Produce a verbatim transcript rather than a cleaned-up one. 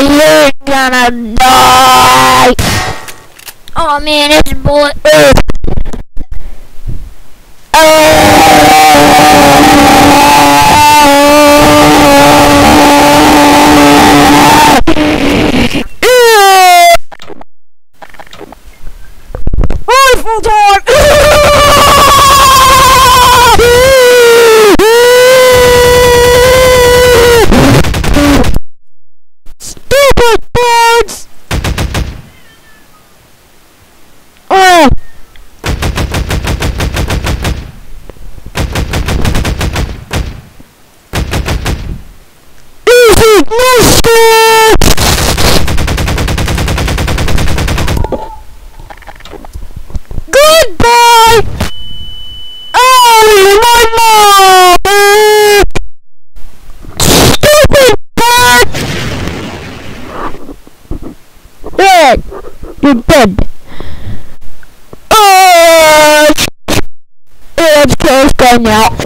you're gonna die. Oh man, it's bullet. Uh. Rifle time! Stupid birds! Oh! Easy mistake! Goodbye! Oh, my mom! Stupid bird! There! You're dead. Oh! It's close by now.